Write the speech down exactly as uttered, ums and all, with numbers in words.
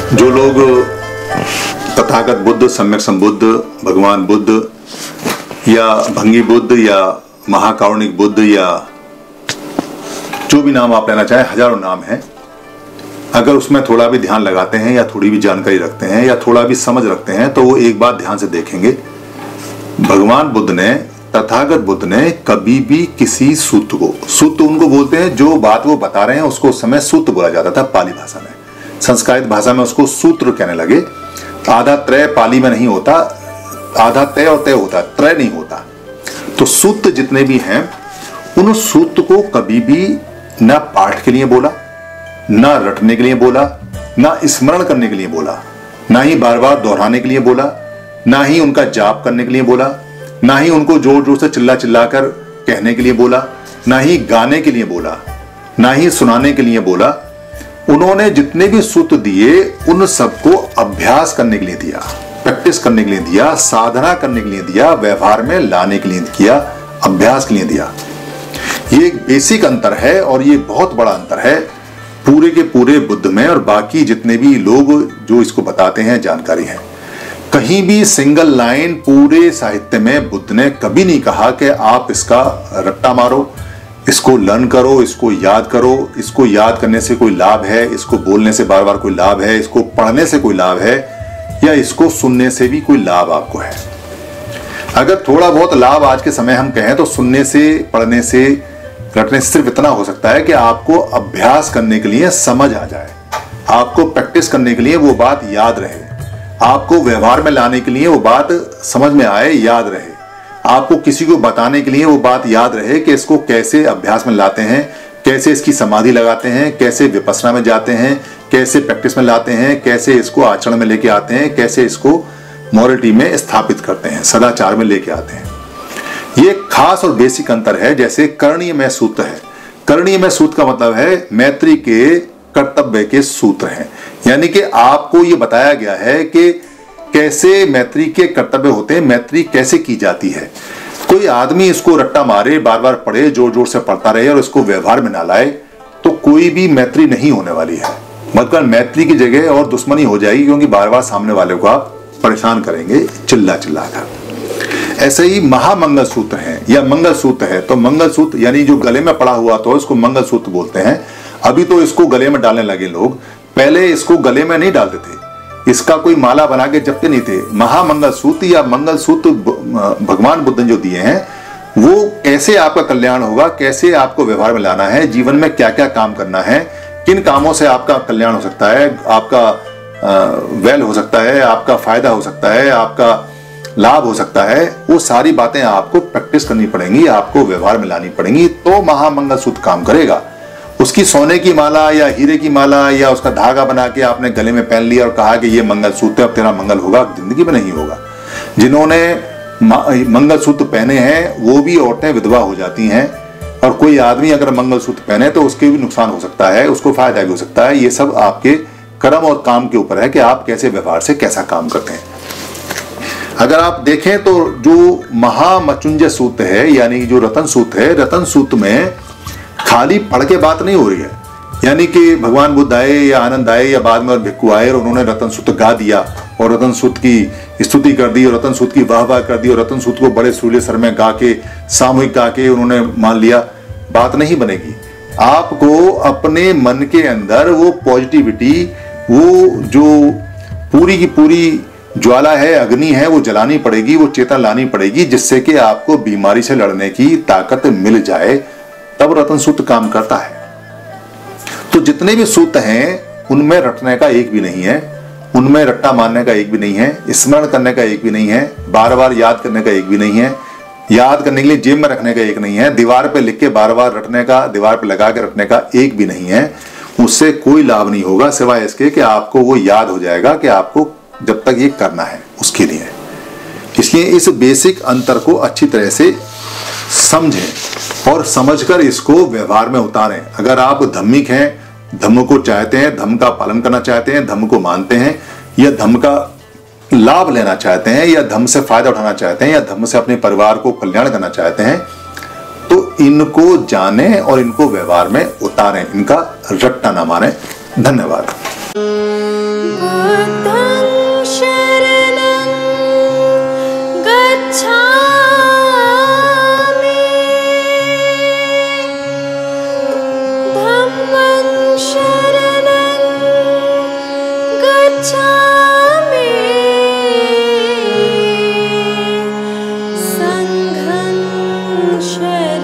जो लोग तथागत बुद्ध, सम्यक संबुद्ध, भगवान बुद्ध या भंगी बुद्ध या महाकारुणिक बुद्ध या जो भी नाम आप लेना चाहें, हजारों नाम हैं, अगर उसमें थोड़ा भी ध्यान लगाते हैं या थोड़ी भी जानकारी रखते हैं या थोड़ा भी समझ रखते हैं तो वो एक बात ध्यान से देखेंगे, भगवान बुद्ध ने, तथागत बुद्ध ने कभी भी किसी सूत्र को, सूत्र उनको बोलते हैं जो बात वो बता रहे हैं उसको उस समय सूत्र बोला जाता था पाली भाषा में, संस्कृत भाषा में उसको सूत्र कहने लगे। आधा त्रय पाली में नहीं होता, आधा तय और तय होता, त्रय नहीं होता। तो सूत्र जितने भी हैं उन सूत्र को कभी भी न पाठ के लिए बोला, ना रटने के लिए बोला, ना स्मरण करने के लिए बोला, ना ही बार बार दोहराने के लिए बोला, ना ही उनका जाप करने के लिए बोला, ना ही उनको जोर जोर से चिल्ला चिल्ला कर कहने के लिए बोला, ना ही गाने के लिए बोला, ना ही सुनाने के लिए बोला। उन्होंने जितने भी सूत्र दिए उन सबको अभ्यास करने के लिए दिया, प्रैक्टिस करने के लिए दिया, साधना करने के लिए दिया, व्यवहार में लाने के लिए किया, अभ्यास के लिए दिया। ये एक बेसिक अंतर है और ये बहुत बड़ा अंतर है पूरे के पूरे बुद्ध में और बाकी जितने भी लोग जो इसको बताते हैं जानकारी है। कहीं भी सिंगल लाइन पूरे साहित्य में बुद्ध ने कभी नहीं कहा कि आप इसका रट्टा मारो, इसको लर्न करो, इसको याद करो, इसको याद करने से कोई लाभ है, इसको बोलने से बार बार कोई लाभ है, इसको पढ़ने से कोई लाभ है या इसको सुनने से भी कोई लाभ आपको है। अगर थोड़ा बहुत लाभ आज के समय हम कहें तो सुनने से, पढ़ने से, रटने से सिर्फ इतना हो सकता है कि आपको अभ्यास करने के लिए समझ आ जाए, आपको प्रैक्टिस करने के लिए वो बात याद रहे, आपको व्यवहार में लाने के लिए वो बात समझ में आए, याद रहे, आपको किसी को बताने के लिए वो बात याद रहे कि इसको कैसे अभ्यास में लाते हैं, कैसे इसकी समाधि लगाते हैं, कैसे विपස්සना में जाते हैं, कैसे प्रैक्टिस में लाते हैं, कैसे इसको आचरण में लेके आते हैं, कैसे इसको मॉरलिटी में स्थापित करते हैं, सदाचार में लेके आते हैं। ये खास और बेसिक अंतर है। जैसे करणीय में सूत्र है, करणीय में सूत्र का मतलब है मैत्री के कर्तव्य के सूत्र हैं, यानी कि आपको ये बताया गया है कि कैसे मैत्री के कर्तव्य होते हैं, मैत्री कैसे की जाती है। कोई आदमी इसको रट्टा मारे, बार बार पढ़े, जोर जोर से पढ़ता रहे और इसको व्यवहार में ना लाए तो कोई भी मैत्री नहीं होने वाली है, मतलब मैत्री की जगह और दुश्मनी हो जाएगी, क्योंकि बार बार सामने वाले को आप परेशान करेंगे चिल्ला चिल्ला कर। ऐसे ही महामंगल सूत्र है या मंगल सूत्र है, तो मंगल सूत्र यानी जो गले में पड़ा हुआ तो इसको मंगल सूत्र बोलते हैं। अभी तो इसको गले में डालने लगे लोग, पहले इसको गले में नहीं डालते थे, इसका कोई माला बना के जपते नहीं थे। महामंगल सूत्र या मंगल सूत्र भगवान बुद्ध ने जो दिए हैं वो कैसे आपका कल्याण होगा, कैसे आपको व्यवहार में लाना है, जीवन में क्या क्या काम करना है, किन कामों से आपका कल्याण हो सकता है, आपका वेल हो सकता है, आपका फायदा हो सकता है, आपका लाभ हो सकता है, वो सारी बातें आपको प्रैक्टिस करनी पड़ेंगी, आपको व्यवहार में लानी पड़ेंगी, तो महामंगल सूत्र काम करेगा। उसकी सोने की माला या हीरे की माला या उसका धागा बना के आपने गले में पहन लिया और कहा कि ये मंगल सूत्र है, अब तेरा मंगल होगा, जिंदगी में नहीं होगा। जिन्होंने मंगल सूत्र पहने हैं वो भी औरतें विधवा हो जाती हैं, और कोई आदमी अगर मंगल सूत्र पहने तो उसके भी नुकसान हो सकता है, उसको फायदा भी हो सकता है। ये सब आपके कर्म और काम के ऊपर है कि आप कैसे व्यवहार से कैसा काम करते हैं। अगर आप देखें तो जो महामचुंजय सूत्र है यानी जो रतन सूत्र है, रतन सूत्र में खाली पढ़ के बात नहीं हो रही है, यानी कि भगवान बुद्ध आए या आनंद आए या बाद में और भिक्खु आए और उन्होंने रतन सूत्र गा दिया और रतन सूत्र की स्तुति कर दी और रतन सूत्र की वाह वाह कर दी और रतन सूत्र को बड़े सुरीले स्वर में गा के सामूहिक गा के उन्होंने मान लिया, बात नहीं बनेगी। आपको अपने मन के अंदर वो पॉजिटिविटी, वो जो पूरी की पूरी ज्वाला है, अग्नि है, वो जलानी पड़ेगी, वो चेतना लानी पड़ेगी, जिससे कि आपको बीमारी से लड़ने की ताकत मिल जाए, तब रतन सूत्र काम करता है। तो जितने भी सूत्र हैं उनमें रटने का एक भी नहीं है, उनमें रट्टा मारने का एक भी नहीं है, स्मरण करने का एक भी नहीं है, बार बार याद करने का एक भी नहीं है, याद करने के लिए जेब में रखने का एक नहीं है, दीवार पे लिख के बार बार रटने का, दीवार पे लगा के रटने का एक भी नहीं है। उससे कोई लाभ नहीं होगा सिवाय इसके कि आपको वो याद हो जाएगा कि आपको जब तक ये करना है उसके लिए। इसलिए इस बेसिक अंतर को अच्छी तरह से समझें और समझकर इसको व्यवहार में उतारें। अगर आप धम्मिक हैं, धम्म को चाहते हैं, धम्म का पालन करना चाहते हैं, धम्म को मानते हैं या धम्म का लाभ लेना चाहते हैं या धम्म से फायदा उठाना चाहते हैं या धम्म से अपने परिवार को कल्याण करना चाहते हैं, तो इनको जानें और इनको व्यवहार में उतारें, इनका रट्टा ना मारें। धन्यवाद। बुद्धं शरणं गच्छामि धम्मं शरणं गच्छामि संघं शरणं